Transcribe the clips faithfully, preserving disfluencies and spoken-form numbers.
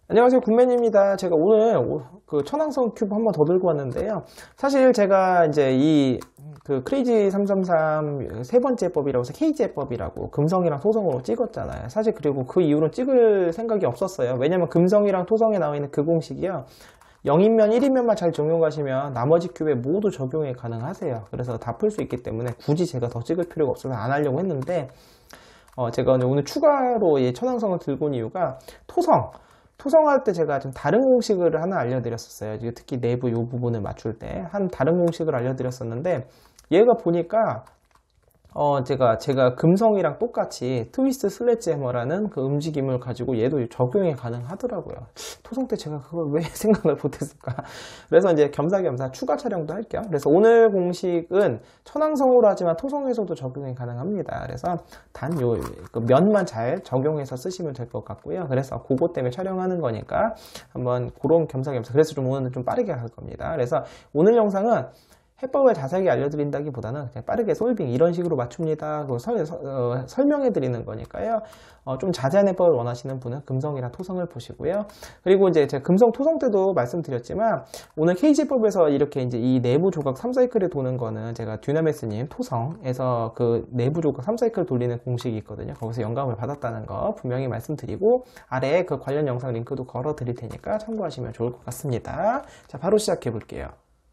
안녕하세요, 군맨입니다. 제가 오늘 그 천왕성 큐브 한 번 더 들고 왔는데요. 사실 제가 이제 이 그 크레이지 삼삼삼 세 번째 법이라고 해서 케이지 법이라고 금성이랑 토성으로 찍었잖아요. 사실 그리고 그 이후로 찍을 생각이 없었어요. 왜냐면 금성이랑 토성에 나와 있는 그 공식이요, 영인면, 일인면만 잘 적용하시면 나머지 큐브에 모두 적용이 가능하세요. 그래서 다 풀 수 있기 때문에 굳이 제가 더 찍을 필요가 없어서 안 하려고 했는데, 어 제가 오늘 추가로 이 천왕성을 들고 온 이유가 토성 토성할 때 제가 좀 다른 공식을 하나 알려드렸었어요. 특히 내부 이 부분을 맞출 때 한 다른 공식을 알려드렸었는데, 얘가 보니까 어 제가 제가 금성이랑 똑같이 트위스트 슬래지 해머라는 그 움직임을 가지고 얘도 적용이 가능하더라고요. 토성 때 제가 그걸 왜 생각을 못했을까? 그래서 이제 겸사겸사 추가 촬영도 할게요. 그래서 오늘 공식은 천왕성으로 하지만 토성에서도 적용이 가능합니다. 그래서 단 요 그 면만 잘 적용해서 쓰시면 될 것 같고요. 그래서 그것 때문에 촬영하는 거니까 한번 그런 겸사겸사. 그래서 좀 오늘은 좀 빠르게 할 겁니다. 그래서 오늘 영상은 해법을 자세하게 알려드린다기보다는 그냥 빠르게 솔빙 이런 식으로 맞춥니다. 설, 어, 설명해 드리는 거니까요. 어, 좀 자세한 해법을 원하시는 분은 금성이랑 토성을 보시고요. 그리고 이제 제가 금성, 토성 때도 말씀드렸지만 오늘 케이지법에서 이렇게 이제 이 내부 조각 삼 사이클을 도는 거는 제가 듀나메스님 토성에서 그 내부 조각 삼 사이클 돌리는 공식이 있거든요. 거기서 영감을 받았다는 거 분명히 말씀드리고 아래에 그 관련 영상 링크도 걸어 드릴 테니까 참고하시면 좋을 것 같습니다. 자, 바로 시작해 볼게요.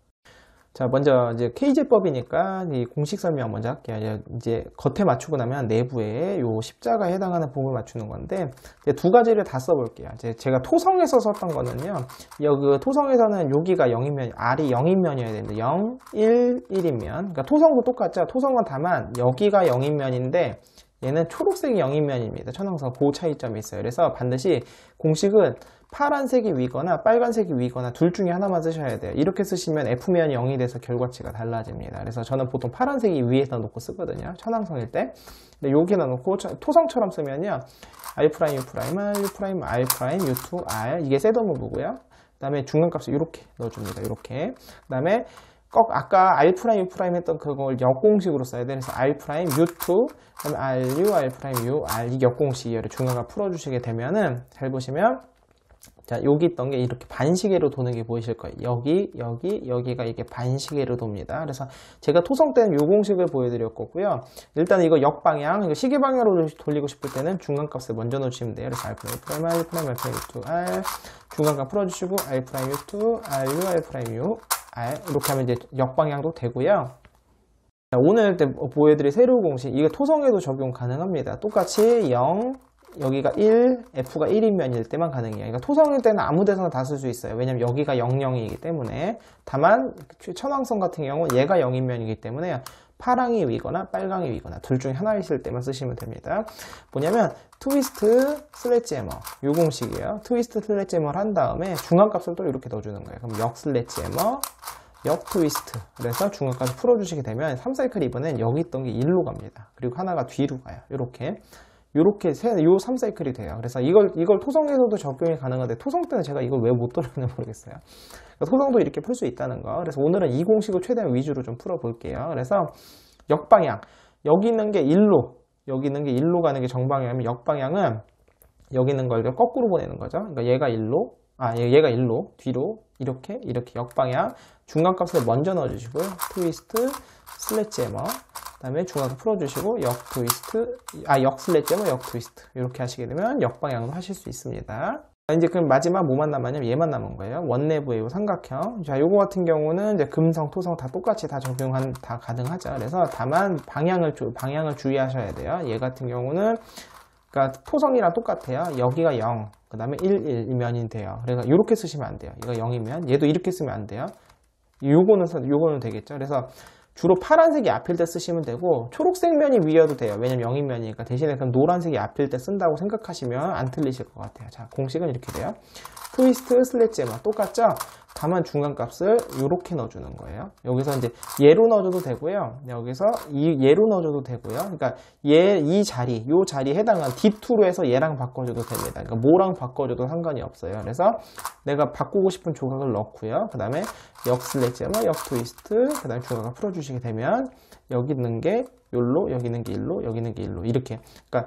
자, 먼저 이제 케이지법이니까 이 공식 설명 먼저 할게요. 이제 겉에 맞추고 나면 내부에 요 십자가에 해당하는 부분을 맞추는 건데, 이제 두 가지를 다 써볼게요. 이제 제가 토성에서 썼던 거는요, 여기 토성에서는 여기가 영인면, R이 영인면이어야 되는데 영, 일, 일인면. 그러니까 토성도 똑같죠. 토성은 다만 여기가 영인면인데 얘는 초록색이 영인면입니다. 천왕성 그 차이점이 있어요. 그래서 반드시 공식은 파란색이 위거나 빨간색이 위거나 둘 중에 하나만 쓰셔야 돼요. 이렇게 쓰시면 F면이 영이 돼서 결과치가 달라집니다. 그래서 저는 보통 파란색이 위에다 놓고 쓰거든요. 천왕성일 때. 근데 여기에다 놓고 토성처럼 쓰면요, R', U', R', U', R', U2, R, 이게 셋업 무브고요. 그 다음에 중간값을 이렇게 넣어줍니다. 이렇게. 그 다음에 꼭 아까 R', U' 했던 그걸 역공식으로 써야 돼. 그래서 R', U2, 그 다음에 R', U, R', U, R, 이 역공식이에요. 중간값 풀어주시게 되면은, 잘 보시면 자, 여기 있던 게 이렇게 반시계로 도는 게 보이실 거예요. 여기, 여기, 여기가 이게 반시계로 돕니다. 그래서 제가 토성 때는 요 공식을 보여드릴 거고요. 일단 이거 역방향, 이거 시계 방향으로 돌리고 싶을 때는 중간값을 먼저 넣으시면 돼요. 그래서 R', R', R', U2, R, 중간값 풀어주시고 R', U2, R, U, R', U, R, 이렇게 하면 이제 역방향도 되고요. 자, 오늘 보여드릴 새로운 공식, 이게 토성에도 적용 가능합니다. 똑같이 영, 여기가 일, F가 일인면일 때만 가능해요. 그러니까 토성일 때는 아무 데서나 다 쓸 수 있어요. 왜냐면 여기가 영, 영이기 때문에. 다만 천왕성 같은 경우 얘가 영인면이기 때문에 파랑이 위거나 빨강이 위거나 둘 중에 하나이실 때만 쓰시면 됩니다. 뭐냐면 트위스트 슬래지 해머, 요 공식이에요. 트위스트 슬래지 해머를 한 다음에 중간값을 또 이렇게 넣어주는 거예요. 그럼 역 슬래지 해머, 역 트위스트. 그래서 중간까지 풀어주시게 되면 삼 사이클 이번엔 여기 있던 게 일로 갑니다. 그리고 하나가 뒤로 가요. 이렇게. 요렇게 세, 요 삼 사이클이 돼요. 그래서 이걸, 이걸 토성에서도 적용이 가능한데, 토성 때는 제가 이걸 왜 못 돌렸는지 모르겠어요. 그러니까 토성도 이렇게 풀 수 있다는 거. 그래서 오늘은 이 공식을 최대한 위주로 좀 풀어볼게요. 그래서 역방향. 여기 있는 게 일로, 여기 있는 게 일로 가는 게 정방향이면, 역방향은 여기 있는 걸 거꾸로 보내는 거죠. 그러니까 얘가 일로, 아, 얘가 일로, 뒤로, 이렇게, 이렇게 역방향. 중간값을 먼저 넣어주시고요. 트위스트, 슬래지 해머. 그 다음에 중간값 풀어주시고 역 트위스트, 아, 역 슬래지 해머, 역 트위스트. 이렇게 하시게 되면 역방향으로 하실 수 있습니다. 이제 그럼 마지막 뭐만 남았냐면 얘만 남은 거예요. 원내부의 요 삼각형. 자, 요거 같은 경우는 이제 금성, 토성 다 똑같이 다 적용한, 다 가능하죠. 그래서 다만 방향을, 방향을 주의하셔야 돼요. 얘 같은 경우는, 그러니까 토성이랑 똑같아요. 여기가 영, 그 다음에 일, 일면이 돼요. 그래서 이렇게 쓰시면 안 돼요. 이거 영이면 얘도 이렇게 쓰면 안 돼요. 요거는, 요거는 되겠죠. 그래서 주로 파란색이 앞일 때 쓰시면 되고, 초록색 면이 위여도 돼요. 왜냐면 영인면이니까. 대신에 그럼 노란색이 앞일 때 쓴다고 생각하시면 안 틀리실 것 같아요. 자, 공식은 이렇게 돼요. 트위스트, 슬래지 해머 똑같죠? 다만 중간값을 이렇게 넣어주는 거예요. 여기서 이제 얘로 넣어줘도 되고요. 여기서 이 얘로 넣어줘도 되고요. 그러니까 얘, 이 자리, 요 자리에 해당한 딥투로 해서 얘랑 바꿔줘도 됩니다. 그러니까 뭐랑 바꿔줘도 상관이 없어요. 그래서 내가 바꾸고 싶은 조각을 넣고요. 그 다음에 역 슬래지 해머, 역 트위스트, 그 다음에 중간값 풀어주시게 되면 여기 있는 게 요로, 여기 있는 게 일로, 여기 있는 게 일로 이렇게. 그러니까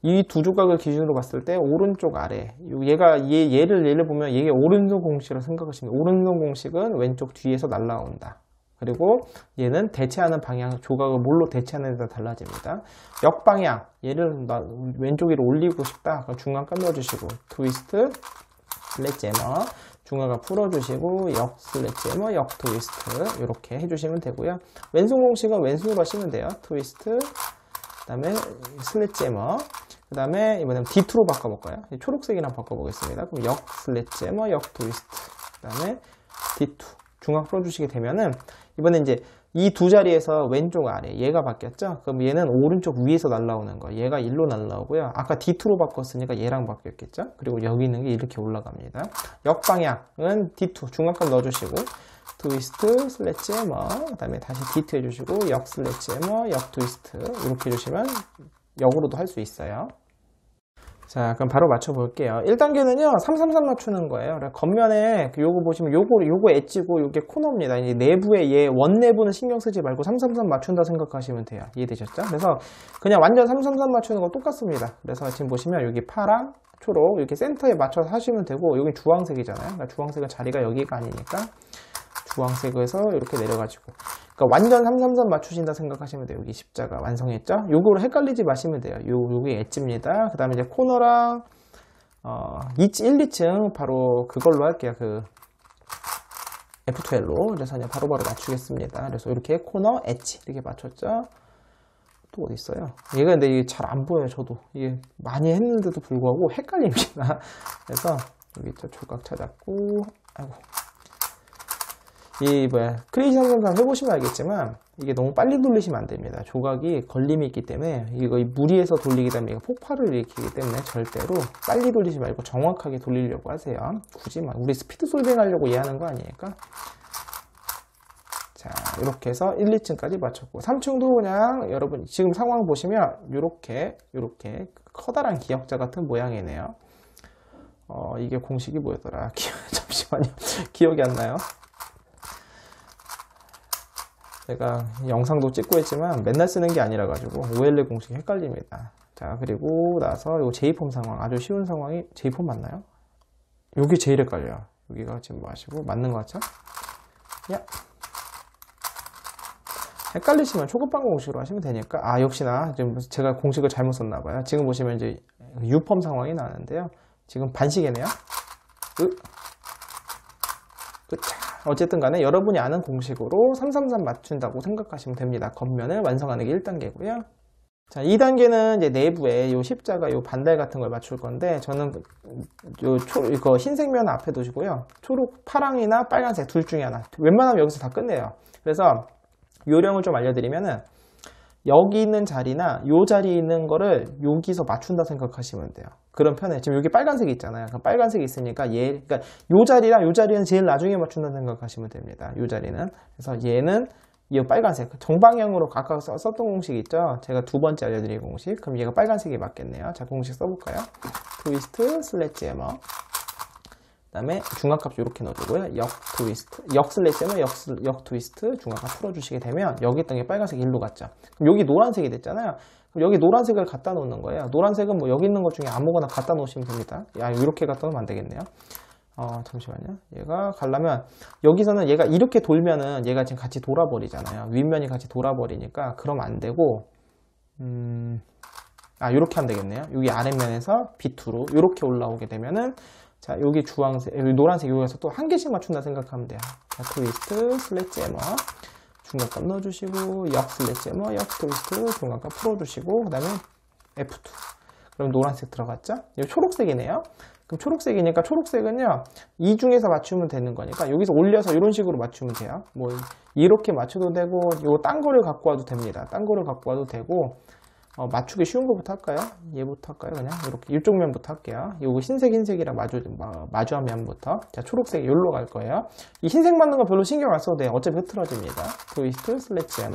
이 두 조각을 기준으로 봤을 때 오른쪽 아래 얘가 얘, 얘를 얘를 보면 얘가 오른손 공식으로 생각하시면 오른손 공식은 왼쪽 뒤에서 날라온다. 그리고 얘는 대체하는 방향 조각을 뭘로 대체하는 데 달라집니다. 역방향 얘를 나 왼쪽 위로 올리고 싶다. 중간값 넣어주시고 트위스트 슬랫제머 중간값 풀어주시고 역 슬랫제머 역 트위스트 이렇게 해주시면 되고요. 왼손 공식은 왼손으로 하시면 돼요. 트위스트 그 다음에 슬랫제머 그 다음에 이번엔 디 투로 바꿔볼까요? 초록색이랑 바꿔보겠습니다. 그럼 역 슬랫제머 역 트위스트 그 다음에 디 투 중간 풀어주시게 되면은 이번에 이제 이 두 자리에서 왼쪽 아래 얘가 바뀌었죠? 그럼 얘는 오른쪽 위에서 날라오는 거 얘가 일로 날라오고요. 아까 디 투로 바꿨으니까 얘랑 바뀌었겠죠? 그리고 여기 있는 게 이렇게 올라갑니다. 역방향은 디 투 중간값 넣어주시고 트위스트 슬랫제머 그 다음에 다시 디 투 해주시고 역 슬랫제머 역 트위스트 이렇게 해주시면 역으로도 할 수 있어요. 자, 그럼 바로 맞춰볼게요. 일 단계는요, 삼 삼 삼 맞추는 거예요. 겉면에 요거 보시면 요거, 요거 엣지고 요게 코너입니다. 이제 내부에 얘, 원 내부는 신경 쓰지 말고 삼 삼 삼 맞춘다 생각하시면 돼요. 이해되셨죠? 그래서 그냥 완전 삼 삼 삼 맞추는 거 똑같습니다. 그래서 지금 보시면 여기 파랑, 초록, 이렇게 센터에 맞춰서 하시면 되고, 여기 주황색이잖아요. 그러니까 주황색은 자리가 여기가 아니니까 주황색에서 이렇게 내려가지고. 그러니까 완전 삼 삼 삼 맞추신다 생각하시면 돼요. 여기 십자가 완성했죠? 요거로 헷갈리지 마시면 돼요. 요, 요게 엣지입니다. 그 다음에 이제 코너랑, 어, 일, 이 층 바로 그걸로 할게요. 그, 에프 투 엘로. 그래서 그냥 바로바로 맞추겠습니다. 그래서 이렇게 코너, 엣지. 이렇게 맞췄죠? 또 어디 있어요? 얘가 근데 이게 잘 안 보여요. 저도. 이게 많이 했는데도 불구하고 헷갈립니다. 그래서 여기 있죠? 조각 찾았고, 아이고. 이 뭐야 크레이지 삼 삼 삼 해보시면 알겠지만 이게 너무 빨리 돌리시면 안 됩니다. 조각이 걸림이 있기 때문에 이거 무리해서 돌리게 되면 이거 폭발을 일으키기 때문에 절대로 빨리 돌리지 말고 정확하게 돌리려고 하세요. 굳이 막 우리 스피드 솔빙 하려고 이해하는 거 아니니까. 자, 이렇게 해서 일, 이 층까지 맞췄고 삼 층도 그냥 여러분 지금 상황 보시면 이렇게 이렇게 커다란 기역자 같은 모양이네요. 어, 이게 공식이 뭐였더라? 잠시만요. 기억이 안 나요. 제가 영상도 찍고 했지만 맨날 쓰는 게 아니라 가지고 오엘엘 공식이 헷갈립니다. 자, 그리고 나서 요 제이폼 상황 아주 쉬운 상황이 제이폼 맞나요? 여기 제일 헷갈려요. 여기가 지금 뭐 하시고 맞는 거 같죠? 야. 헷갈리시면 초급반 공식으로 하시면 되니까 아 역시나 지금 제가 공식을 잘못 썼나 봐요. 지금 보시면 이제 유펌 상황이 나는데요. 지금 반시계네요. 으. 그차. 어쨌든 간에 여러분이 아는 공식으로 삼 삼 삼 맞춘다고 생각하시면 됩니다. 겉면을 완성하는 게 일 단계고요. 자, 이 단계는 이제 내부에 요 십자가 요 반달 같은 걸 맞출 건데 저는 요 초, 이거 흰색 면 앞에 두시고요. 초록, 파랑이나 빨간색 둘 중에 하나. 웬만하면 여기서 다 끝내요. 그래서 요령을 좀 알려드리면은 여기 있는 자리나 요 자리에 있는 거를 여기서 맞춘다 생각하시면 돼요. 그런 편에 지금 여기 빨간색이 있잖아요. 빨간색이 있으니까 얘, 그러니까 요 자리랑 요 자리는 제일 나중에 맞춘다 생각하시면 됩니다. 요 자리는. 그래서 얘는 이 빨간색 정방향으로 아까 썼던 공식 있죠? 제가 두 번째 알려드린 공식. 그럼 얘가 빨간색이 맞겠네요. 자, 공식 써볼까요? 트위스트 슬랫제머. 그 다음에 중간값 이렇게 넣어주고요. 역 트위스트, 역 슬래시면 역, 역 트위스트 중간값 풀어주시게 되면 여기 있던 게 빨간색 일로 갔죠. 그럼 여기 노란색이 됐잖아요. 그럼 여기 노란색을 갖다 놓는 거예요. 노란색은 뭐 여기 있는 것 중에 아무거나 갖다 놓으시면 됩니다. 야, 이렇게 갖다 놓으면 안 되겠네요. 어, 잠시만요. 얘가 가려면 여기서는 얘가 이렇게 돌면은 얘가 지금 같이 돌아버리잖아요. 윗면이 같이 돌아버리니까 그러면 안 되고 음, 아, 이렇게 하면 되겠네요. 여기 아랫면에서 비 투로 이렇게 올라오게 되면은 자, 여기 주황색, 여기 노란색 여기서 또 한 개씩 맞춘다 생각하면 돼요. 자, 트위스트, 슬랫제머, 중간값 넣어주시고, 역 슬랫제머, 역 트위스트, 중간값 풀어주시고, 그 다음에 에프 투. 그럼 노란색 들어갔죠? 이거 초록색이네요. 그럼 초록색이니까 초록색은요, 이 중에서 맞추면 되는 거니까 여기서 올려서 이런 식으로 맞추면 돼요. 뭐, 이렇게 맞춰도 되고, 이거 딴 거를 갖고 와도 됩니다. 딴 거를 갖고 와도 되고, 어, 맞추기 쉬운 거부터 할까요? 얘부터 할까요? 그냥 이렇게 이쪽 면부터 할게요. 요거 흰색 흰색이랑 마주 마주한 면부터. 자, 초록색 여기로 갈 거예요. 이 흰색 맞는 거 별로 신경 안 써도 돼요. 어차피 흐트러집니다. 트위스트 슬래치에머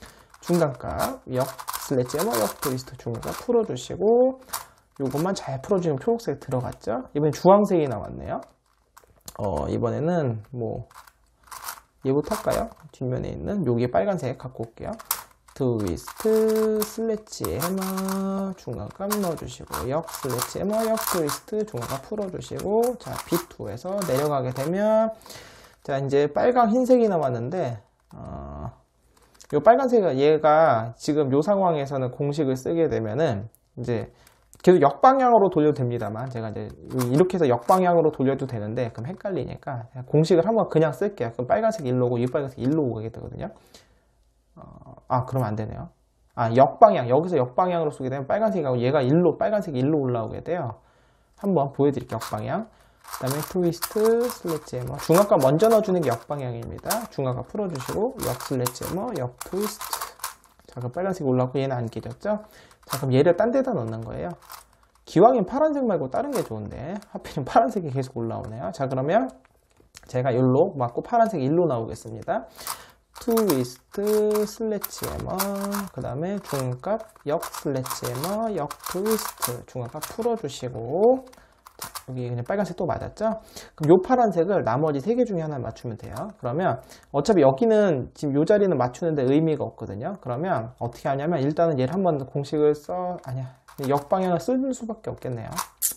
중간값 역 슬래치에머 역 트위스트 중간값 풀어주시고 요것만 잘 풀어주시면 초록색 들어갔죠? 이번엔 주황색이 나왔네요. 어, 이번에는 뭐 얘부터 할까요? 뒷면에 있는 여기 빨간색 갖고 올게요. 트위스트 슬래치 해머 중간값 넣어주시고 역 슬래치 해머 역 트위스트 중간값 풀어주시고 자 비 투에서 내려가게 되면 자 이제 빨강 흰색이 남았는데 어, 요 빨간색 얘가 지금 요 상황에서는 공식을 쓰게 되면은 이제 계속 역방향으로 돌려도 됩니다만 제가 이제 이렇게 해서 역방향으로 돌려도 되는데 그럼 헷갈리니까 공식을 한번 그냥 쓸게요. 그럼 빨간색 일로 오고 이 빨간색 일로 오게 되거든요. 어, 아 그러면 안 되네요. 아 역방향 여기서 역방향으로 쓰게 되면 빨간색하고 얘가 일로 빨간색이 일로 올라오게 돼요. 한번 보여드릴게요. 역방향. 그 다음에 트위스트 슬래치 해머 중간값 먼저 넣어주는 게 역방향입니다. 중간값 풀어주시고 역 슬래치 해머 역 트위스트. 자 그럼 빨간색이 올라오고 얘는 안 끼졌죠. 자 그럼 얘를 딴 데다 넣는 거예요. 기왕이면 파란색 말고 다른 게 좋은데 하필이면 파란색이 계속 올라오네요. 자 그러면 제가 일로 맞고 파란색이 일로 나오겠습니다. 트위스트 슬래치 해머 그 다음에 중간값 역 슬래치 해머 역 트위스트 중간값 풀어주시고 자, 여기 그냥 빨간색 또 맞았죠? 그럼 요 파란색을 나머지 세 개 중에 하나 맞추면 돼요. 그러면 어차피 여기는 지금 요 자리는 맞추는데 의미가 없거든요. 그러면 어떻게 하냐면 일단은 얘를 한번 공식을 써 아니야 역방향을 쓸 수밖에 없겠네요.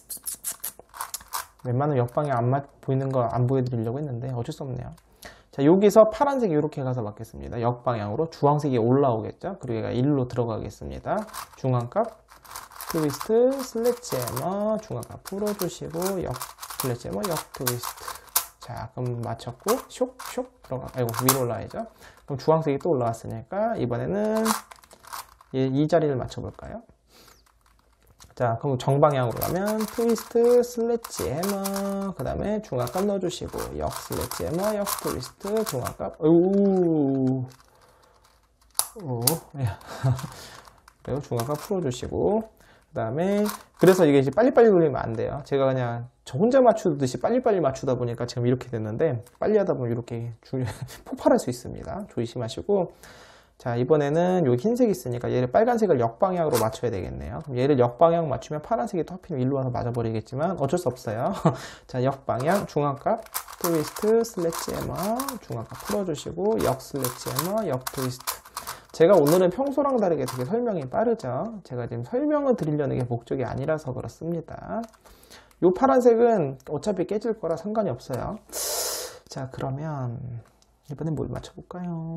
웬만하면 역방향 안 맞, 보이는 거 안 보여드리려고 했는데 어쩔 수 없네요. 자 여기서 파란색이 이렇게 가서 맞겠습니다. 역방향으로 주황색이 올라오겠죠. 그리고 얘가 일로 들어가겠습니다. 중간값 트위스트 슬래치 해머 중간값 풀어주시고 역 슬래치 해머 역 트위스트. 자 그럼 맞췄고 쇽쇽 들어가 아이고 위로 올라야죠. 그럼 주황색이 또 올라왔으니까 이번에는 얘, 이 자리를 맞춰볼까요? 자 그럼 정방향으로 가면 트위스트 슬래치 해머 그 다음에 중간값 넣어주시고 역 슬래치 해머 역 트위스트 중간값 오우 오 그리고 중간값 풀어주시고 그 다음에 그래서 이게 이제 빨리빨리 돌리면 안 돼요. 제가 그냥 저 혼자 맞추듯이 빨리빨리 맞추다 보니까 지금 이렇게 됐는데 빨리 하다 보면 이렇게 폭발할 수 있습니다. 조심하시고 자 이번에는 여기 흰색이 있으니까 얘를 빨간색을 역방향으로 맞춰야 되겠네요. 그럼 얘를 역방향 맞추면 파란색이 또 하필 일로 와서 맞아버리겠지만 어쩔 수 없어요. 자 역방향 중간값 트위스트 슬래치 해머 중간값 풀어주시고 역 슬래치 해머 역 트위스트. 제가 오늘은 평소랑 다르게 되게 설명이 빠르죠. 제가 지금 설명을 드리려는 게 목적이 아니라서 그렇습니다. 요 파란색은 어차피 깨질 거라 상관이 없어요. 자 그러면 이번엔 뭘 맞춰볼까요?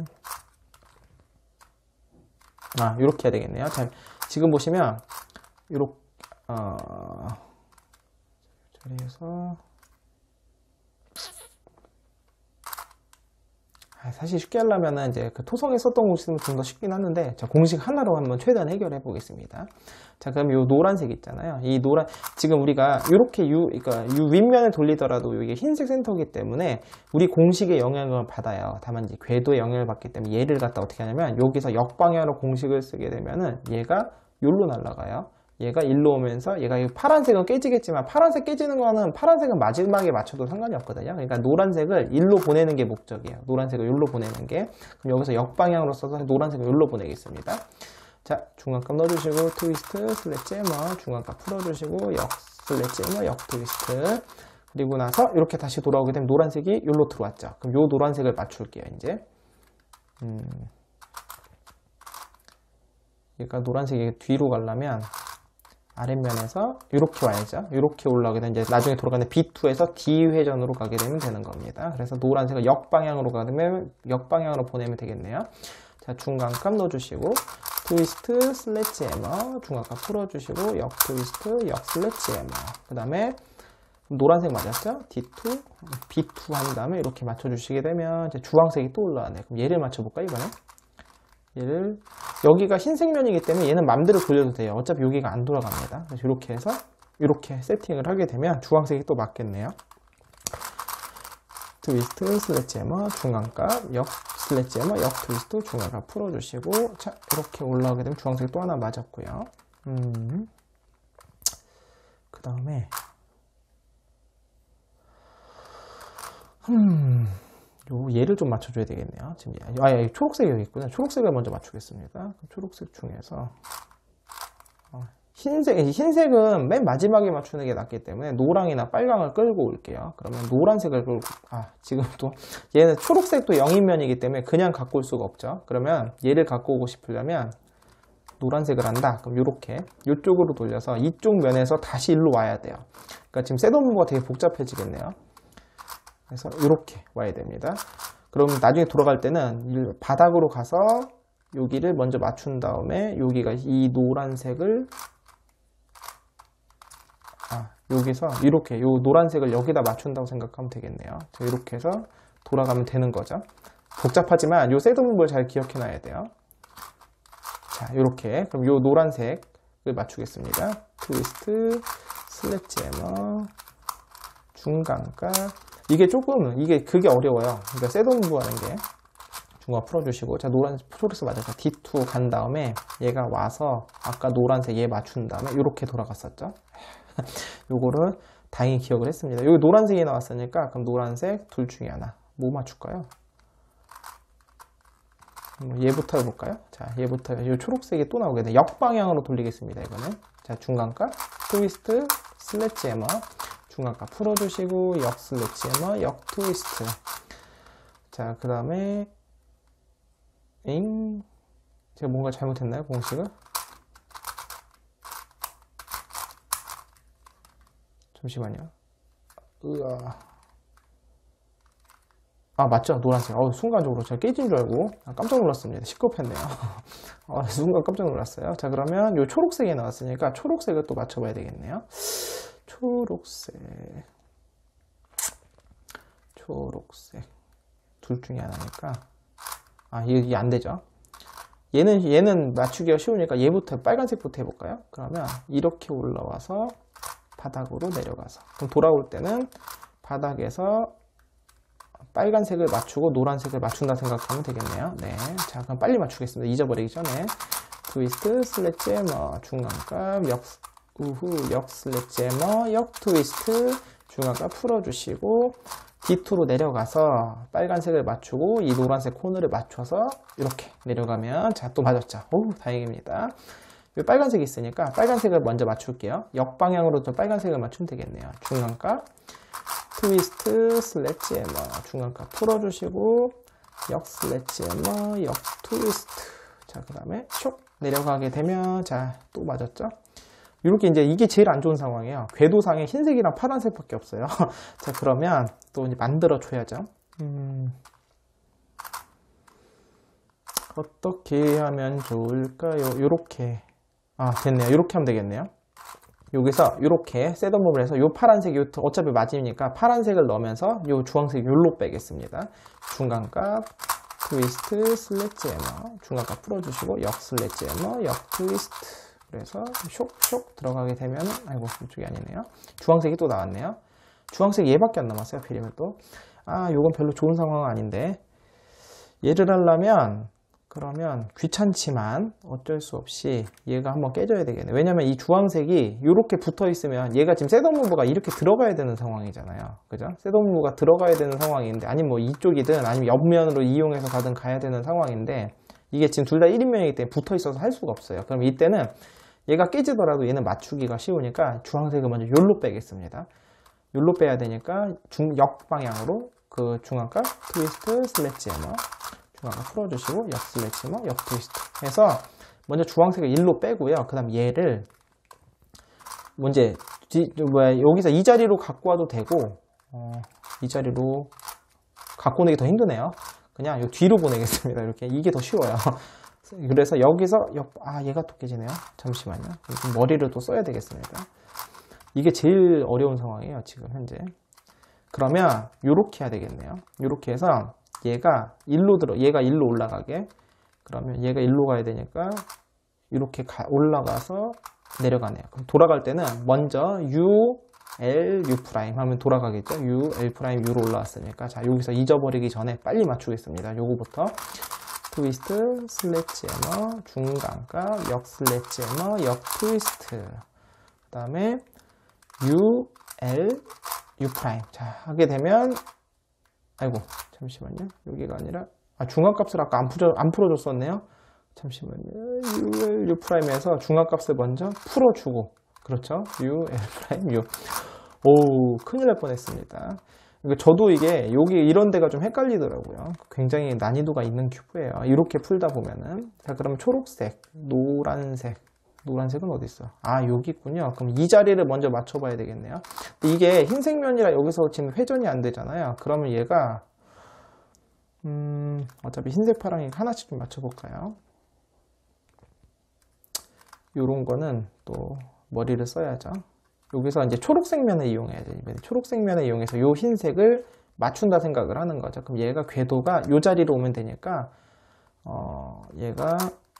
아, 요렇게 해야 되겠네요. 자, 지금 보시면, 요렇게, 어, 자리에서, 아, 사실 쉽게 하려면은 이제 그 토성에 썼던 공식은 좀 더 쉽긴 하는데, 자, 공식 하나로 한번 최대한 해결해 보겠습니다. 자, 그럼 요 노란색 있잖아요. 이 노란, 지금 우리가 요렇게 유, 그러니까 유 윗면을 돌리더라도 이게 흰색 센터이기 때문에 우리 공식의 영향을 받아요. 다만 이제 궤도의 영향을 받기 때문에 얘를 갖다 어떻게 하냐면 여기서 역방향으로 공식을 쓰게 되면은 얘가 요로 날아가요. 얘가 일로 오면서 얘가 이 파란색은 깨지겠지만 파란색 깨지는 거는 파란색은 마지막에 맞춰도 상관이 없거든요. 그러니까 노란색을 일로 보내는 게 목적이에요. 노란색을 일로 보내는 게. 그럼 여기서 역방향으로 써서 노란색을 일로 보내겠습니다. 자, 중간값 넣어주시고 트위스트 슬래치 해머 중간값 풀어주시고 역 슬래치 해머 역 트위스트. 그리고 나서 이렇게 다시 돌아오게 되면 노란색이 여기로 들어왔죠. 그럼 요 노란색을 맞출게요. 이제 음. 그러니까 노란색이 뒤로 가려면 아랫면에서 이렇게 와야죠. 이렇게 올라오게 되면 이제 나중에 돌아가는 비 투에서 디 회전으로 가게 되면 되는 겁니다. 그래서 노란색을 역방향으로 가면 역방향으로 보내면 되겠네요. 자, 중간값 넣어주시고 트위스트 슬래치 해머 중간값 풀어주시고 역 트위스트 역 슬래치 해머 그 다음에 노란색 맞았죠? 디 투, 비 투 한 다음에 이렇게 맞춰주시게 되면 이제 주황색이 또 올라가네. 그럼 얘를 맞춰볼까요, 이번에? 얘를, 여기가 흰색 면이기 때문에 얘는 맘대로 돌려도 돼요. 어차피 여기가 안 돌아갑니다. 그래서 이렇게 해서 이렇게 세팅을 하게 되면 주황색이 또 맞겠네요. 트위스트 슬래치 해머 중간값 역 슬래치 해머 역 트위스트 중간값 풀어주시고 자 이렇게 올라오게 되면 주황색이 또 하나 맞았고요. 음. 그 다음에 음. 요 얘를 좀 맞춰줘야 되겠네요. 지금 아, 예, 초록색이 여기 있구나. 초록색을 먼저 맞추겠습니다. 초록색 중에서 어, 흰색, 흰색은 맨 마지막에 맞추는 게 낫기 때문에 노랑이나 빨강을 끌고 올게요. 그러면 노란색을 끌고, 아, 지금 또, 얘는 초록색도 영인면이기 때문에 그냥 갖고 올 수가 없죠. 그러면 얘를 갖고 오고 싶으려면 노란색을 한다. 그럼 요렇게, 요쪽으로 돌려서 이쪽 면에서 다시 일로 와야 돼요. 그러니까 지금 셋오브가 되게 복잡해지겠네요. 그래서 요렇게 와야 됩니다. 그럼 나중에 돌아갈 때는 바닥으로 가서 여기를 먼저 맞춘 다음에 여기가 이 노란색을 아, 여기서 이렇게 요 노란색을 여기다 맞춘다고 생각하면 되겠네요. 자, 이렇게 해서 돌아가면 되는 거죠. 복잡하지만 요 셋오브를 잘 기억해 놔야 돼요. 자, 이렇게 그럼 요 노란색을 맞추겠습니다. 트위스트, 슬랩 제머, 중간각. 이게 조금 이게 그게 어려워요. 그러니까 셋오브 하는 게 중간 풀어주시고, 자, 노란 초록색 맞아서 디 투 간 다음에 얘가 와서 아까 노란색 얘 맞춘 다음에 이렇게 돌아갔었죠. 요거를 다행히 기억을 했습니다. 여기 노란색이 나왔으니까 그럼 노란색 둘 중에 하나 뭐 맞출까요? 얘부터 해볼까요? 자, 얘부터 이 초록색이 또 나오겠네. 역방향으로 돌리겠습니다. 이거는 자, 중간각 트위스트 슬랩 제머, 중간각 풀어주시고 역 슬랩 제머, 역 트위스트. 자, 그 다음에 잉 제가 뭔가 잘못했나요? 공식을? 잠시만요. 으아. 아, 맞죠? 노란색. 어, 순간적으로 제가 깨진 줄 알고 아, 깜짝 놀랐습니다. 시끄럽했네요. 어, 순간 깜짝 놀랐어요. 자, 그러면 요 초록색이 나왔으니까 초록색을 또 맞춰봐야 되겠네요. 초록색. 초록색. 둘 중에 하나니까. 아, 이게 안 되죠. 얘는, 얘는 맞추기가 쉬우니까 얘부터, 빨간색부터 해볼까요? 그러면 이렇게 올라와서 바닥으로 내려가서. 그럼 돌아올 때는 바닥에서 빨간색을 맞추고 노란색을 맞춘다 생각하면 되겠네요. 네. 자, 그럼 빨리 맞추겠습니다. 잊어버리기 전에. 트위스트, 슬랩 제머, 중간각, 역, 우후, 역 슬랩 제머, 역 트위스트, 중간각 풀어주시고, 디 투로 내려가서 빨간색을 맞추고 이 노란색 코너를 맞춰서 이렇게 내려가면 자, 또 맞았죠. 오, 다행입니다. 이 빨간색이 있으니까 빨간색을 먼저 맞출게요. 역방향으로 또 빨간색을 맞추면 되겠네요. 중간각 트위스트 슬랩 제머, 중간각 풀어주시고 역 슬랩 제머, 역 트위스트. 자, 그 다음에 슉 내려가게 되면 자, 또 맞았죠. 이렇게 이제 이게 제일 안 좋은 상황이에요. 궤도상에 흰색이랑 파란색밖에 없어요. 자, 그러면 또 이제 만들어 줘야죠. 음, 어떻게 하면 좋을까요? 요렇게. 아, 됐네요. 요렇게 하면 되겠네요. 여기서 요렇게 셋오브를 해서 요 파란색, 요 어차피 맞으니까 파란색을 넣으면서 요 주황색 요로 빼겠습니다. 중간각 트위스트 슬랩 제머, 중간각 풀어주시고 역 슬랩 제머, 역 트위스트. 그래서 쇽쇽 들어가게 되면 아이고 이쪽이 아니네요. 주황색이 또 나왔네요. 주황색 얘밖에 안 남았어요. 필이면 또. 아, 요건 별로 좋은 상황은 아닌데 얘를 하려면 그러면 귀찮지만 어쩔 수 없이 얘가 한번 깨져야 되겠네. 왜냐면 이 주황색이 이렇게 붙어 있으면 얘가 지금 셋오브가 이렇게 들어가야 되는 상황이잖아요. 그죠? 셋오브가 들어가야 되는 상황인데 아니면 뭐 이쪽이든 아니면 옆면으로 이용해서 가든 가야 되는 상황인데 이게 지금 둘 다 일 인면이기 때문에 붙어 있어서 할 수가 없어요. 그럼 이때는 얘가 깨지더라도 얘는 맞추기가 쉬우니까 주황색을 먼저 요로 빼겠습니다. 요로 빼야 되니까 중, 역방향으로 그 중앙각 트위스트 슬랩 제머, 중앙각 풀어주시고 역 슬랩 제머, 역 트위스트 해서 먼저 주황색을 일로 빼고요. 그 다음 얘를 먼저 뭐야, 여기서 이 자리로 갖고 와도 되고 어, 이 자리로 갖고 오는 게 더 힘드네요. 그냥 요 뒤로 보내겠습니다. 이렇게 이게 더 쉬워요. 그래서 여기서 역, 아 얘가 또 깨지네요. 잠시만요. 머리를 또 써야 되겠습니다. 이게 제일 어려운 상황이에요. 지금 현재. 그러면 요렇게 해야 되겠네요. 요렇게 해서 얘가 일로 들어, 얘가 일로 올라가게. 그러면 얘가 일로 가야 되니까 이렇게 가, 올라가서 내려가네요. 그럼 돌아갈 때는 먼저 U, L, U 프라임 하면 돌아가겠죠. U, L 프라임, U로 올라왔으니까 자 여기서 잊어버리기 전에 빨리 맞추겠습니다. 요거부터 트위스트, 슬랩 제머, 중간각, 역 슬랩 제머, 역 트위스트. 그 다음에 U, L, U 프라임. 자 하게 되면 아이고 잠시만요. 여기가 아니라 아 중간값을 아까 안, 풀어, 안 풀어줬었네요. 잠시만요. ul u 프라임에서 중앙값을 먼저 풀어주고, 그렇죠? ul 프라임 u. 오, 큰일 날 뻔했습니다. 저도 이게 여기 이런 데가 좀 헷갈리더라고요. 굉장히 난이도가 있는 큐브예요. 이렇게 풀다 보면은. 자, 그럼 초록색, 노란색, 노란색은 어디 있어? 아, 여기 있군요. 그럼 이 자리를 먼저 맞춰봐야 되겠네요. 근데 이게 흰색 면이라 여기서 지금 회전이 안 되잖아요. 그러면 얘가 음, 어차피 흰색, 파랑이 하나씩 좀 맞춰볼까요? 요런 거는 또 머리를 써야죠. 여기서 이제 초록색 면을 이용해야 돼요. 초록색 면을 이용해서 요 흰색을 맞춘다 생각을 하는 거죠. 그럼 얘가 궤도가 요 자리로 오면 되니까, 어, 얘가,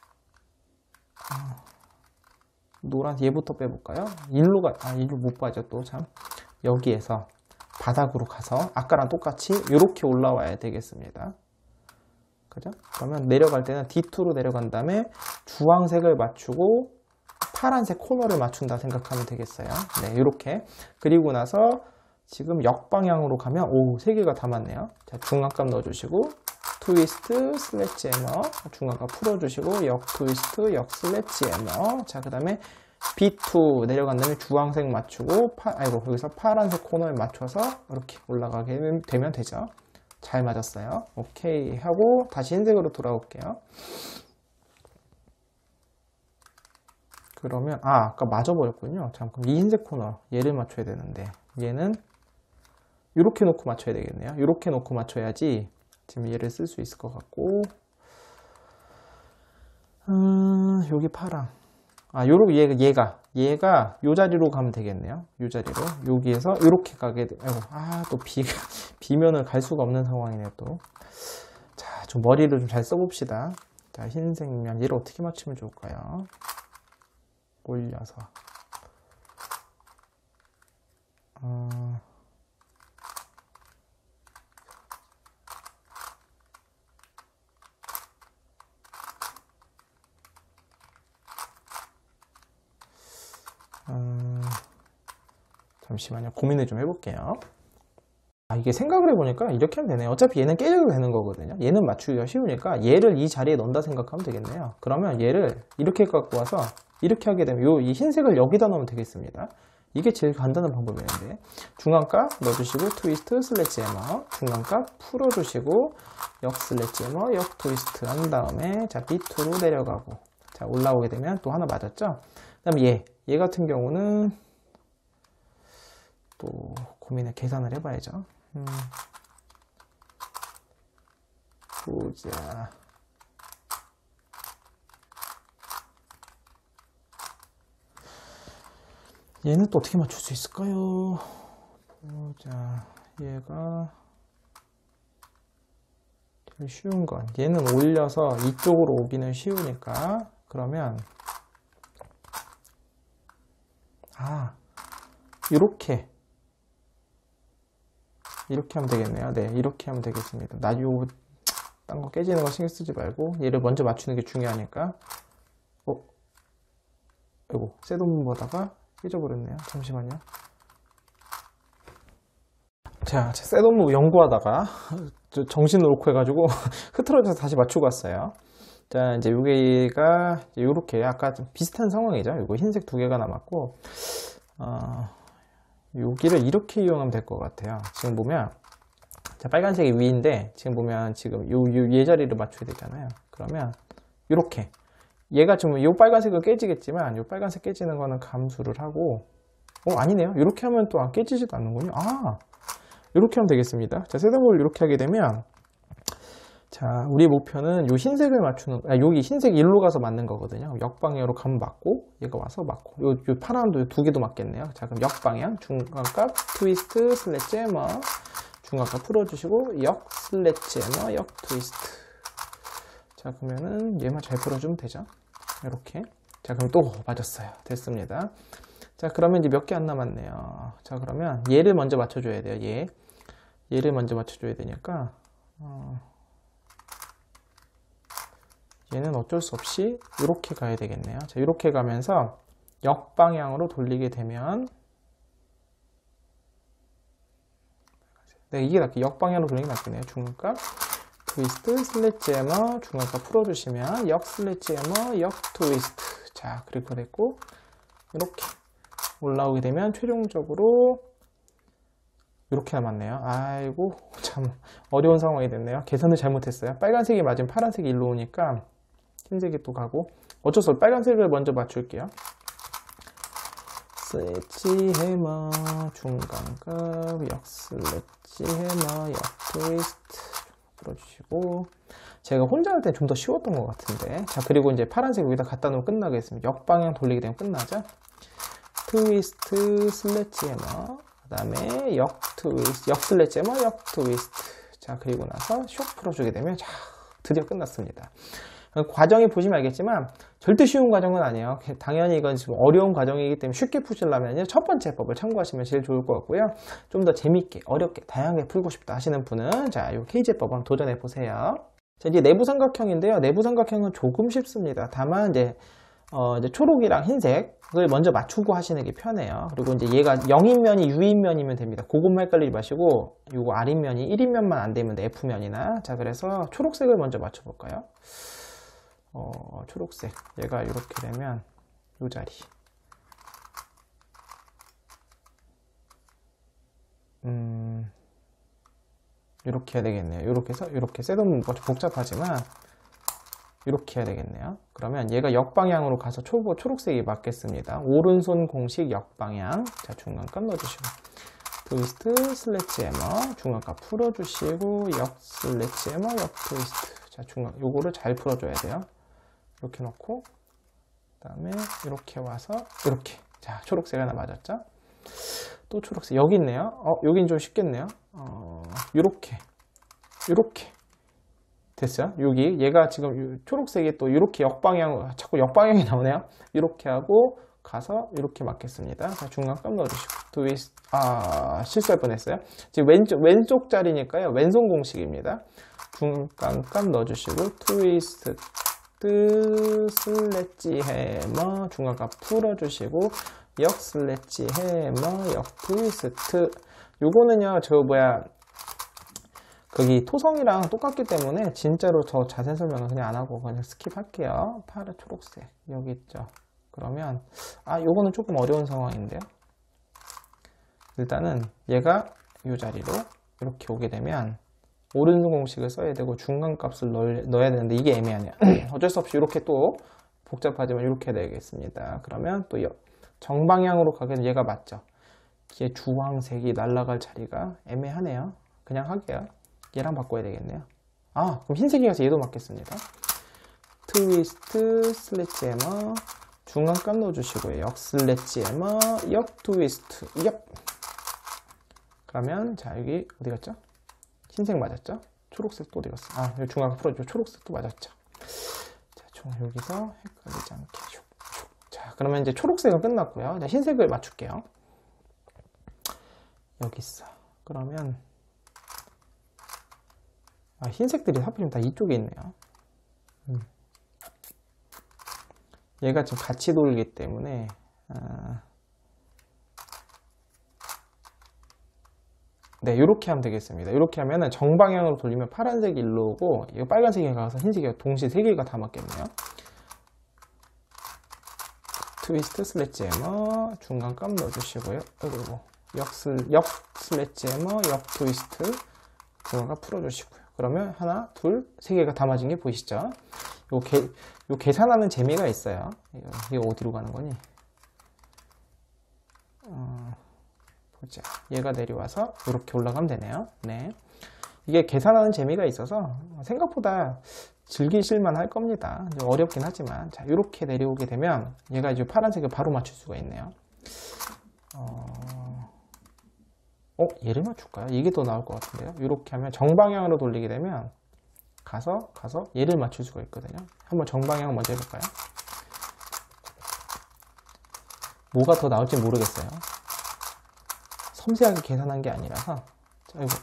어, 노란, 얘부터 빼볼까요? 일로 가, 아, 일로 못 빠져, 또 참. 여기에서 바닥으로 가서 아까랑 똑같이 이렇게 올라와야 되겠습니다. 그죠? 그러면 내려갈 때는 디 투로 내려간 다음에 주황색을 맞추고 파란색 코너를 맞춘다 생각하면 되겠어요. 네, 이렇게. 그리고 나서 지금 역방향으로 가면, 오, 세 개가 다 맞네요. 자, 중앙값 넣어주시고, 트위스트, 슬래치 에머, 중앙값 풀어주시고, 역 트위스트, 역 슬래치 에머. 자, 그 다음에 비 투 내려간 다음에 주황색 맞추고, 파, 아이고, 여기서 파란색 코너에 맞춰서 이렇게 올라가게 되면 되죠. 잘 맞았어요. 오케이 하고 다시 흰색으로 돌아올게요. 그러면 아 아까 맞아버렸군요. 잠깐 이 흰색 코너 얘를 맞춰야 되는데 얘는 이렇게 놓고 맞춰야 되겠네요. 이렇게 놓고 맞춰야지 지금 얘를 쓸 수 있을 것 같고, 음, 여기 파랑, 아 요렇게 얘가 얘가 얘가 요 자리로 가면 되겠네요. 요 자리로 여기에서 이렇게 가게 돼. 아이고, 아또 비 비면을 갈 수가 없는 상황이네요 또. 자, 좀 머리를 좀 잘 써봅시다. 자, 흰색면 얘를 어떻게 맞추면 좋을까요? 올려서. 어... 음... 잠시만요. 고민을 좀 해볼게요. 아, 이게 생각을 해보니까 이렇게 하면 되네요. 어차피 얘는 깨져도 되는 거거든요. 얘는 맞추기가 쉬우니까 얘를 이 자리에 넣는다 생각하면 되겠네요. 그러면 얘를 이렇게 갖고 와서 이렇게 하게 되면 요, 이 흰색을 여기다 넣으면 되겠습니다. 이게 제일 간단한 방법이었는데, 중앙값 넣어주시고 트위스트 슬래치 에머, 중앙값 풀어주시고 역 슬래치 에머, 역 트위스트 한 다음에 자 비 투로 내려가고, 자 올라오게 되면 또 하나 맞았죠. 그 다음에 얘, 얘 같은 경우는 또 고민을 계산을 해봐야죠. 음. 보자. 얘는 또 어떻게 맞출 수 있을까요? 보자. 얘가 제일 쉬운 건, 얘는 올려서 이쪽으로 오기는 쉬우니까, 그러면 아 이렇게 이렇게 하면 되겠네요. 네, 이렇게 하면 되겠습니다. 나 요 딴 거 깨지는 거 신경 쓰지 말고 얘를 먼저 맞추는 게 중요하니까. 어? 아이고, 셋오브 보다가 깨져버렸네요. 잠시만요. 자, 셋오브 연구하다가 정신을 놓고 해가지고 흐트러져서 다시 맞추고 왔어요. 자, 이제 여기가 이렇게 아까 좀 비슷한 상황이죠. 이거 흰색 두 개가 남았고, 어, 여기를 이렇게 이용하면 될 것 같아요. 지금 보면 자, 빨간색이 위인데 지금 보면 지금 요, 요, 얘 자리를 맞춰야 되잖아요. 그러면 이렇게 얘가 지금 요 빨간색은 깨지겠지만 요 빨간색 깨지는 거는 감수를 하고, 어 아니네요. 이렇게 하면 또 안 깨지지도 않는군요. 아, 이렇게 하면 되겠습니다. 자, 셋오브를 이렇게 하게 되면, 자, 우리 목표는 요 흰색을 맞추는, 아, 여기 흰색 일로 가서 맞는 거거든요. 역방향으로 가면 맞고, 얘가 와서 맞고, 요, 요 파란도 두 개도 맞겠네요. 자, 그럼 역방향, 중간값, 트위스트, 슬래치 에머, 중간값 풀어주시고, 역, 슬래치 에머, 역, 트위스트. 자, 그러면은 얘만 잘 풀어주면 되죠. 이렇게. 자, 그럼 또 맞았어요. 됐습니다. 자, 그러면 이제 몇 개 안 남았네요. 자, 그러면 얘를 먼저 맞춰줘야 돼요. 얘. 얘를 먼저 맞춰줘야 되니까, 어, 얘는 어쩔 수 없이 이렇게 가야 되겠네요. 자, 이렇게 가면서 역방향으로 돌리게 되면, 네, 이게 낫게 역방향으로 돌리는 게 낫겠네요. 중값, 트위스트 슬래지 해머 중간값 풀어주시면 역 슬래지 해머 역 트위스트. 자, 그리고 됐고 이렇게 올라오게 되면 최종적으로 이렇게 남았네요. 아이고 참 어려운 상황이 됐네요. 계산을 잘못했어요. 빨간색이 맞으면 파란색이 일로 오니까 흰색이 또 가고 어쩔 수 없어. 빨간색을 먼저 맞출게요. 슬래지 해머 중간값 역 슬래지 해머 역 트위스트 풀어주시고 제가 혼자 할 때 좀 더 쉬웠던 것 같은데. 자, 그리고 이제 파란색 여기다 갖다 놓으면 끝나겠습니다. 역방향 돌리게 되면 끝나죠. 트위스트 슬래지 해머 그 다음에 역 트위스트 역 슬래지 해머 역 트위스트. 자, 그리고 나서 쇽 풀어주게 되면 자, 드디어 끝났습니다. 과정이 보시면 알겠지만 절대 쉬운 과정은 아니에요. 당연히 이건 지금 어려운 과정이기 때문에 쉽게 푸시려면 첫 번째 법을 참고하시면 제일 좋을 것 같고요. 좀 더 재밌게 어렵게 다양하게 풀고 싶다 하시는 분은 자, 이 케이지법 한번 도전해 보세요. 자, 이제 내부 삼각형인데요. 내부 삼각형은 조금 쉽습니다. 다만 이제 어, 이제 초록이랑 흰색을 먼저 맞추고 하시는 게 편해요. 그리고 이제 얘가 영인면이 유인면이면 됩니다. 그것만 헷갈리지 마시고, 요거 R인면이 일인면만 안 되면 돼, F면이나. 자, 그래서 초록색을 먼저 맞춰볼까요? 어, 초록색. 얘가 이렇게 되면 요 자리. 음, 이렇게 해야 되겠네요. 이렇게 해서, 이렇게 셋업은 복잡하지만, 이렇게 해야 되겠네요. 그러면 얘가 역방향으로 가서 초, 초록색이 맞겠습니다. 오른손 공식 역방향. 자, 중간값 넣어주시고 트위스트 슬래지 해머 중간값 풀어주시고 역 슬래지 해머 역 트위스트. 자, 중간 요거를 잘 풀어줘야 돼요. 이렇게 놓고 그 다음에 이렇게 와서 이렇게. 자, 초록색 하나 맞았죠? 또 초록색 여기 있네요. 어, 여긴 좀 쉽겠네요. 어, 요렇게 요렇게 됐어요. 여기 얘가 지금 초록색이 또 이렇게 역방향, 자꾸 역방향이 나오네요. 이렇게 하고 가서 이렇게 맞겠습니다. 자, 중간값 넣어주시고 트위스트. 아, 실수할 뻔했어요. 지금 왼쪽 왼쪽 자리니까요. 왼손 공식입니다. 중간값 넣어주시고 트위스트 슬래지 해머 중간값 풀어주시고 역 슬래지 해머 역 트위스트. 요거는요, 저 뭐야 거기 토성이랑 똑같기 때문에 진짜로 저 자세한 설명은 그냥 안 하고 그냥 스킵할게요. 파란 초록색 여기 있죠. 그러면 아, 요거는 조금 어려운 상황인데요. 일단은 얘가 이 자리로 이렇게 오게 되면 오른손 공식을 써야 되고 중간값을 넣어야 되는데 이게 애매하네요. 어쩔 수 없이 이렇게 또 복잡하지만 이렇게 해야 되겠습니다. 그러면 또 정방향으로 가게 되면 얘가 맞죠. 얘 주황색이 날아갈 자리가 애매하네요. 그냥 할게요. 얘랑 바꿔야 되겠네요. 아, 그럼 흰색이 가서 얘도 맞겠습니다. 트위스트 슬래지 해머 중간값 넣어주시고요. 역 슬래지 해머 역 트위스트. 얍. 그러면 자, 여기 어디 갔죠? 흰색 맞았죠? 초록색도 어디 갔어? 아, 여기 중간값 풀어주고 초록색도 맞았죠? 자, 중 여기서 헷갈리지 않게. 자, 그러면 이제 초록색은 끝났고요. 자, 흰색을 맞출게요. 여기 있어. 그러면 아, 흰색들이 하필이면 다 이쪽에 있네요. 음. 얘가 지금 같이 돌기 때문에 아, 네, 이렇게 하면 되겠습니다. 이렇게 하면은 정방향으로 돌리면 파란색이 일로 오고 이거 빨간색이 가서 흰색이 동시에 세 개가 다 맞겠네요. 트위스트 슬래지 해머 중간값 넣어주시고요. 그리고 역, 슬, 역 슬래지 해머 역 트위스트 중간값 풀어주시고요. 그러면 하나, 둘, 세 개가 다 맞은 게 보이시죠? 요, 계, 요 계산하는 재미가 있어요. 이거, 이거 어디로 가는 거니? 어, 보자. 얘가 내려와서 이렇게 올라가면 되네요. 네. 이게 계산하는 재미가 있어서 생각보다 즐기실만 할 겁니다. 어렵긴 하지만. 자, 이렇게 내려오게 되면 얘가 이제 파란색을 바로 맞출 수가 있네요. 어, 어, 얘를 맞출까요? 이게 더 나을 것 같은데요. 이렇게 하면 정방향으로 돌리게 되면 가서 가서 얘를 맞출 수가 있거든요. 한번 정방향 먼저 해볼까요? 뭐가 더 나올지 모르겠어요. 섬세하게 계산한 게 아니라서. 자, 이거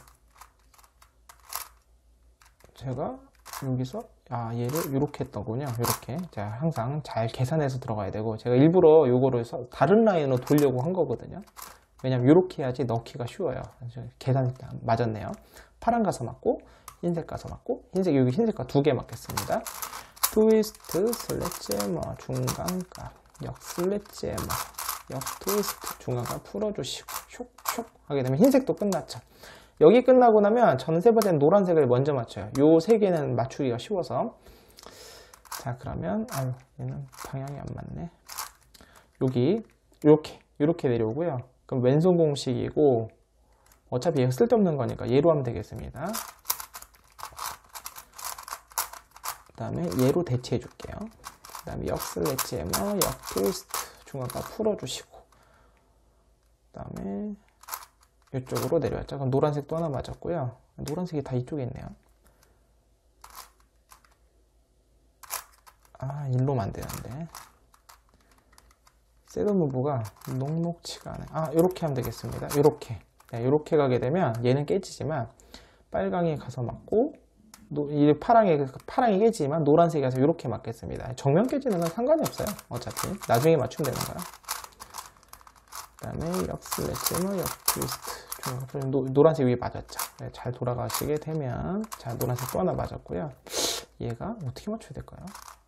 제가 여기서 아, 얘를 이렇게 했더군요. 이렇게. 자, 항상 잘 계산해서 들어가야 되고 제가 일부러 요거를 다른 라인으로 돌려고 한 거거든요. 왜냐면 이렇게 해야지 넣기가 쉬워요. 계산 맞았네요. 파란 가서 맞고 흰색 가서 맞고, 흰색, 여기 흰색과 두 개 맞겠습니다. 트위스트, 슬래지해머, 중간값, 역 슬래지해머, 역 트위스트, 중간값 풀어주시고, 슉슉 하게 되면 흰색도 끝났죠. 여기 끝나고 나면 저는 세 번째는 노란색을 먼저 맞춰요. 요 세 개는 맞추기가 쉬워서. 자, 그러면, 아유, 얘는 방향이 안 맞네. 여기, 요렇게, 요렇게 내려오고요. 그럼 왼손 공식이고, 어차피 얘가 쓸데없는 거니까 얘로 하면 되겠습니다. 그 다음에 얘로 대체해 줄게요. 그 다음에 역 슬래지해머, 역 트위스트, 중간값 풀어주시고, 그 다음에 이쪽으로 내려왔죠. 그럼 노란색도 하나 맞았고요. 노란색이 다 이쪽에 있네요. 아, 일로만 안 되는데. 셋업 무브가 녹록치가 않아요. 아, 요렇게 하면 되겠습니다. 요렇게. 네, 요렇게 가게 되면 얘는 깨지지만 빨강이 가서 맞고, 노, 이 파랑이, 파랑이 깨지지만 노란색이 가서 요렇게 맞겠습니다. 정면 깨지는 건 상관이 없어요. 어차피. 나중에 맞추면 되는 거야. 그 다음에 역 슬래지해머, 역 트위스트. 노, 노란색 위에 맞았죠. 네, 잘 돌아가시게 되면, 자, 노란색 또 하나 맞았고요. 얘가 어떻게 맞춰야 될까요?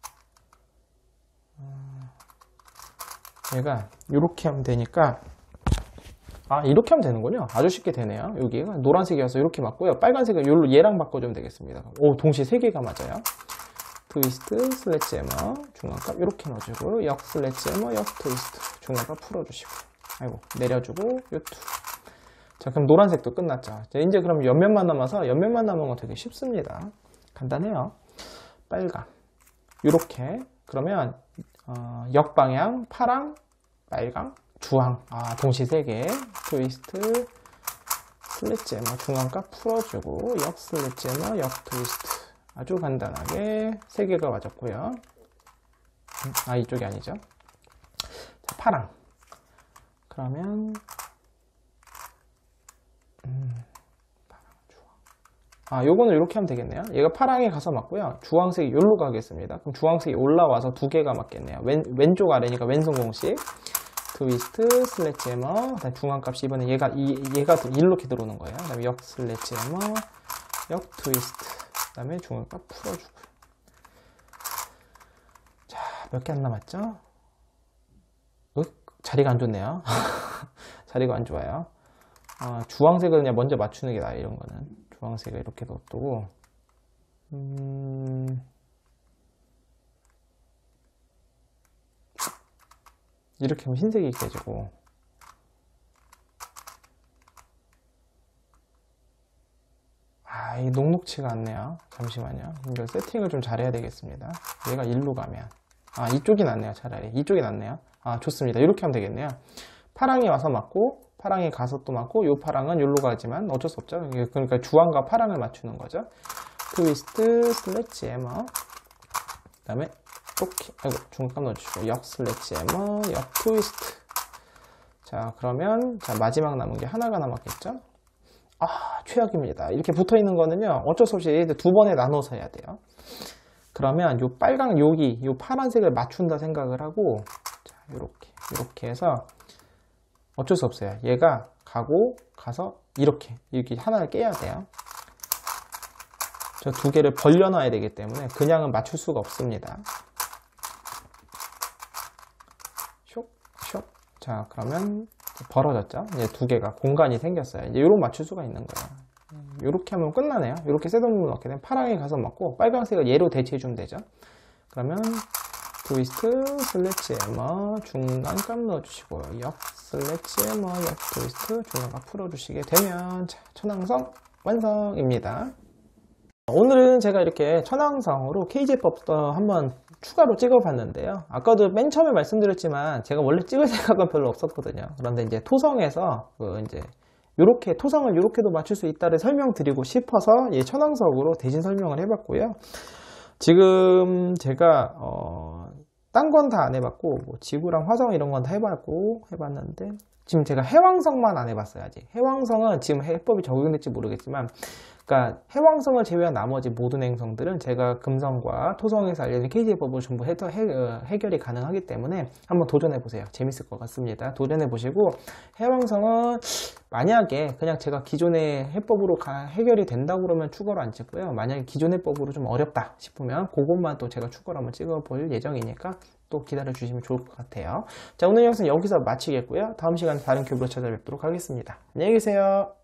얘가 이렇게 하면 되니까, 아, 이렇게 하면 되는군요. 아주 쉽게 되네요. 여기가 노란색이어서 이렇게 맞고요. 빨간색은 요로 얘랑 바꿔주면 되겠습니다. 오, 동시에 세 개가 맞아요. 트위스트, 슬래지해머, 중간값 이렇게 넣어주고, 역 슬래지해머, 역 트위스트, 중간값 풀어주시고, 아이고, 내려주고, 요투. 자, 그럼 노란색도 끝났죠. 자, 이제 그럼 옆면만 남아서, 옆면만 남은 건 되게 쉽습니다. 간단해요. 빨강. 요렇게. 그러면, 어, 역방향, 파랑, 빨강, 주황. 아, 동시 세 개. 트위스트, 슬래지해머, 중간값 풀어주고, 역 슬래지해머, 역 트위스트. 아주 간단하게 세 개가 맞았고요. 아, 이쪽이 아니죠. 자, 파랑. 그러면, 음, 파랑, 주황. 아, 요거는 이렇게 하면 되겠네요. 얘가 파랑에 가서 맞고요. 주황색이 여기로 가겠습니다. 그럼 주황색이 올라와서 두 개가 맞겠네요. 왼, 왼쪽 아래니까 왼손 공식. 트위스트, 슬래지해머, 그다음 중간값이 이번에 얘가, 이, 얘가 이렇게 들어오는 거예요. 그 다음에 역 슬래지해머, 역 트위스트. 그 다음에 중간값 풀어주고요. 자, 몇 개 안 남았죠? 윽, 자리가 안 좋네요. 자리가 안 좋아요. 어, 주황색을 그냥 먼저 맞추는 게 나아요, 이런 거는. 주황색을 이렇게 놔두고, 음, 이렇게 하면 흰색이 깨지고, 아, 이 녹록치가 않네요. 잠시만요. 이거 세팅을 좀 잘해야 되겠습니다. 얘가 일로 가면, 아, 이쪽이 낫네요. 차라리 이쪽이 낫네요. 아, 좋습니다. 이렇게 하면 되겠네요. 파랑이 와서 맞고, 파랑이 가서 또 맞고, 요 파랑은 여기로 가지만 어쩔 수 없죠. 그러니까 주황과 파랑을 맞추는 거죠. 트위스트, 슬래지해머, 그 다음에 이렇게, 아이고, 중간값 넣어주시고, 역 슬래지해머, 역 트위스트. 자, 그러면, 자, 마지막 남은 게 하나가 남았겠죠? 아, 최악입니다. 이렇게 붙어 있는 거는요, 어쩔 수 없이 두 번에 나눠서 해야 돼요. 그러면 요 빨강, 여기, 요 파란색을 맞춘다 생각을 하고, 자, 요렇게, 요렇게 해서, 어쩔 수 없어요. 얘가 가고, 가서, 이렇게, 이렇게 하나를 깨야 돼요. 저 두 개를 벌려놔야 되기 때문에, 그냥은 맞출 수가 없습니다. 슉, 슉. 자, 그러면, 벌어졌죠? 이제 두 개가 공간이 생겼어요. 이제 요런 맞출 수가 있는 거예요. 요렇게 하면 끝나네요. 요렇게 셋업을 넣게 되면 파랑에 가서 맞고, 빨간색을 얘로 대체해주면 되죠. 그러면, 트위스트, 슬래지해머, 중간값 넣어주시고요. 역 슬래지해머, 역 트위스트, 중간값 풀어주시게 되면, 자, 천왕성 완성입니다. 오늘은 제가 이렇게 천왕성으로 케이지에프부터 한번 추가로 찍어봤는데요. 아까도 맨 처음에 말씀드렸지만 제가 원래 찍을 생각은 별로 없었거든요. 그런데 이제 토성에서 그 이제 요렇게 토성을 요렇게도 맞출 수 있다를 설명드리고 싶어서 이 천왕석으로 대신 설명을 해봤고요. 지금 제가 어, 딴 건 다 안 해봤고 뭐 지구랑 화성 이런 건 다 해봤고 해봤는데 지금 제가 해왕성만 안 해봤어요. 아직 해왕성은 지금 해법이 적용될지 모르겠지만 그러니까 해왕성을 제외한 나머지 모든 행성들은 제가 금성과 토성에서 알려진 케이지에이법으로 전부 해, 해, 해결이 가능하기 때문에 한번 도전해보세요. 재밌을 것 같습니다. 도전해보시고 해왕성은 만약에 그냥 제가 기존의 해법으로 가, 해결이 된다고 그러면 추가로 안 찍고요. 만약에 기존 해법으로 좀 어렵다 싶으면 그것만 또 제가 추가로 한번 찍어볼 예정이니까 또 기다려주시면 좋을 것 같아요. 자, 오늘 영상 여기서 마치겠고요. 다음 시간에 다른 큐브로 찾아뵙도록 하겠습니다. 안녕히 계세요.